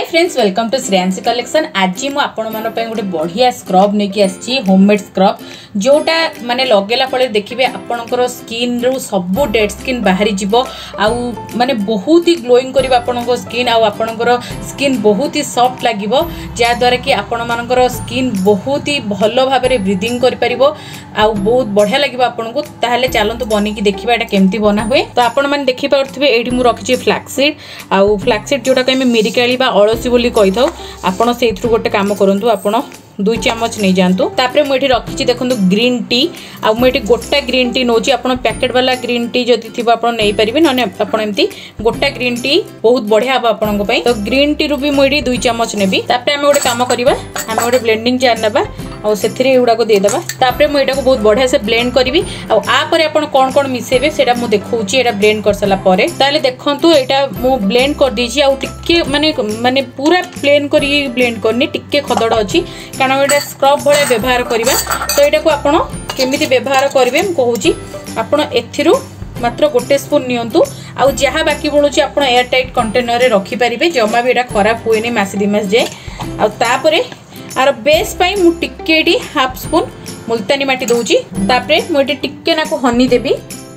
Friends welcome to Shreyansi collection. आज मु आपण मन पे गोटे बढ़िया स्क्रब नेकी आसी होममेड स्क्रब जोटा माने लगेला पड़े देखिए आपणकर स्किन रु सब डेड स्किन बाहरी जीवो आउ माने बहुत ही ग्लोइंग करिबा आपणकर स्किन आउ आपणकर स्किन बहुत ही सॉफ्ट लागिवो जा द्वारा कि आपण मानकर स्किन बहुत ही भलो भाबरे ब्रीदिंग करि परिबो आउ बहुत बढ़िया लागिबो आपनको। ताहले चलंतु बनिकी देखिबा एटा केमती बना हुए। तो आपण माने देखि पारथिबे एठी मु रखिछि फ्लैक्सीड आउ फ्लैक्सीड जोटा कमे मेरिकाली बा अलसी बोली कहि थाउ आपण सेथरु गोटे काम करंतु आपण 2 चम्मच नहीं जातु। तापरे मुझे रखी देखो ग्रीन टी आ मुझे गोटा ग्रीन टी नौची आप पैकेट वाला ग्रीन टी जदि थी आप नहीं पारे ना एमती गोटा ग्रीन टी बहुत बढ़िया हम आपण तो ग्रीन टी रू भी मुझे 2 चम्मच नेबी। तापरे आम गोटे काम करवा आम गोटे ब्लेंडिंग जार ना से गुड़ाक देदेबा। तापरे मुझे बहुत बढ़िया से ब्लेंड करी आपर आप कौन कौन मिसेबे से देखुची ब्लेंड कर सारा पर ताले देखंतु एटा मु ब्लेंड कर दीची आ टिके माने माने पूरा प्लेन करी ब्लेंड करनी टिके खदड़ अछि कारण एटा स्क्रब भले व्यवहार करिबा। तो एटा को आपण केमिति व्यवहार करिवे हम कहूची आपण एथिरु मात्र गोटे स्पून नियंतु आउ जहाँ बाकी बळुची आपण एयर टाइट कंटेनर रे रखी परिबे जमा भी एटा खराब हुएनी मासे 2 मास जाए। आ तापरे आर बेस पाई मु टिके डी हाफ स्पून मुल्तानी माटी दउची। तापरे मु एटी टिके नाको हनी देबी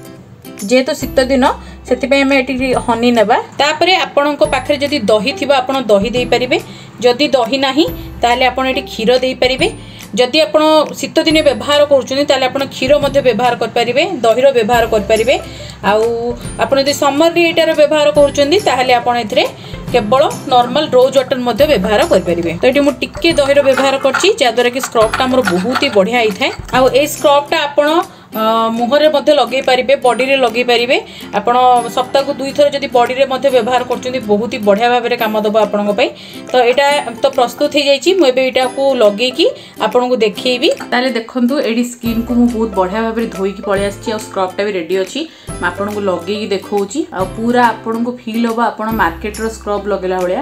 जेहेतु शीत दिन से हनी नेबा। तापरे आपणको पाखरे जदि दही थिबा आपण दही दे परिबे जदि दही नाही ताले आपण एटी क्षीर दे परिबे। जदि आपण शीत दिन व्यवहार करूछनी ताले आपण क्षीर मध्ये व्यवहार कर परिबे दहीर व्यवहार कर परिबे। आउ आपण जदि समर रे एटार व्यवहार करूछनी ताले आपण एथरे केवल नॉर्मल रोज वाटर मध्ये व्यवहार कर परिबे। तो एटी मु टिके दहीर व्यवहार करछि जा द्वारा कि स्क्रब टा हमर बहुत ही बढ़िया आइ थाए। आउ ए स्क्रब टा आपण मुहरे मध्य लगे पारिबे बॉडी रे लगे पारिबे आपण सप्ताह को 2 थर जदि बॉडी रे मध्य व्यवहार करछुंदी बहुत ही बढ़िया भाबरे काम दबो आपनको पई। तो एटा तो प्रस्तुत हो जाइछि मु एबे एटा को लगे की आपनको देखैबी। ताले देखंतु एडी स्किन को मु बहुत बढ़िया भाबरे धोई की पळे आछि आ स्क्रब टा भी रेडी अछि म आपनको लगे की देखौछि आ पूरा आपनको फील होबा आपण मार्केट रो स्क्रब लगेला होलिया।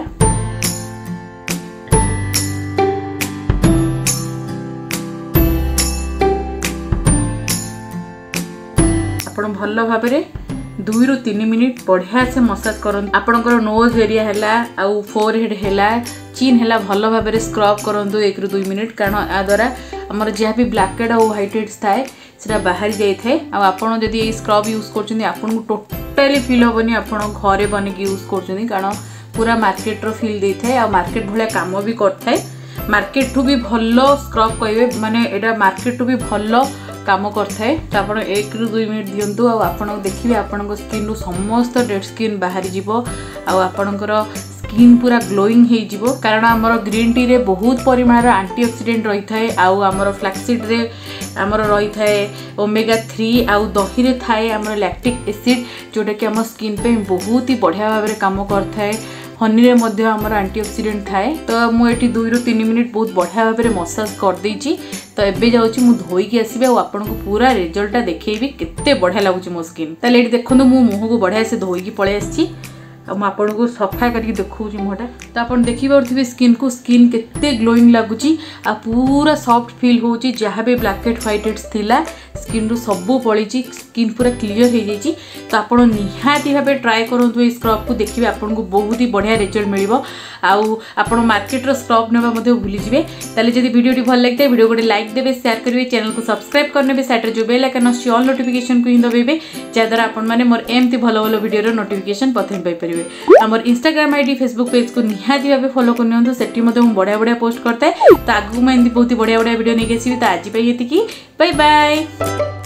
आपण भल भाबरे 2 ରୁ 3 मिनिट बढ़िया से मसाज करन। आपणकर नोज एरिया हैला आउ फोरहेड हैला चिन हैला भल भाबरे स्क्रब करंतु 1 ରୁ 2 मिनिट कारण आ द्वारा हमर जे भी ब्लैक हेड और व्हाइट हेड्स थाए सेटा बाहर जाई थाए। आ आपण जदी ए स्क्रब यूज करछनी आपन को टोटली फील होबनी आपण घरे बने की यूज करछनी कारण पूरा मार्केट रो फील दे थाए आ मार्केट भले काम भी करथाए। मार्केट टू भी भलो स्क्रब कहबे माने एटा मार्केट टू भी भलो काम करथाए। तो आपण 1 ରୁ 2 मिनिट दियंतु आ आपण देखिबे आपण स्किन रु समस्त डेड स्किन बाहरी जीवो आ आपणकर स्किन पूरा ग्लोइंग हे जीवो कारण हमर ग्रीन टी रे बहुत परिमाण एंटीऑक्सीडेंट रही थाए आउ हमर फ्लैक्सीड रे हमर रही थाए ओमेगा 3 आउ दही रे थाए हमर लैक्टिक एसिड जोटा कि हमर स्किन पे बहुत ही बढ़िया भाबरे काम करथाए। हनी रे मध्य हमर एंटीऑक्सीडेंट थाए। तो मु एठी 2 ରୁ 3 मिनिट बहुत बढ़िया भाबरे मसाज कर देछि। तो एबे जाउछि मु धोई के आसीबे आ आपनको पूरा रिजल्ट देखैबी केते बढ़िया लागुछि मो स्किन। ताले एठी देखंतु मु मुह को बढ़िया से धोई की पळे आछि आ मु आपनको सफा करके देखौछि मुहटा। तो आपण देखि पारथिबे स्किन को स्किन केते ग्लोइंग लागुछि आ पूरा सॉफ्ट फील होछि जहाँ भी ब्लैक हेड व्हाइट हेड्स थिला स्किन रु सबु पळिछि स्किन पूरा क्लियर हो जाइछि। तो आपण निहाती भाबे ट्राई करंतु ए स्क्रब को देखिबे आपनको बहुत ही बढ़िया रिजल्ट मिलिबो आउ आपण मार्केट रो स्क्रब नेबा मध्ये भूली जिवे। ताले जदि वीडियोटी भल लागते वीडियो को लाइक देबे शेयर करिवे चैनल को सब्सक्राइब करनेबे साइड रे जो बेल आइकन अछि ऑल नोटिफिकेशन को हि दबेबे जा द्वारा आपण माने मोर एमती भलो भलो वीडियो रो नोटिफिकेशन प्रथम पाई परिबे। हमर इंस्टाग्राम आईडी फेसबुक पेज को निहाती भाबे फॉलो करनियंतु सेठी मध्ये हम बढ़िया बढ़िया पोस्ट करता है। तो आगु मैं एंती बहुत बढ़िया बढ़िया वीडियो नेके आसीबी। तो आज पई एतिकी बाय बाय।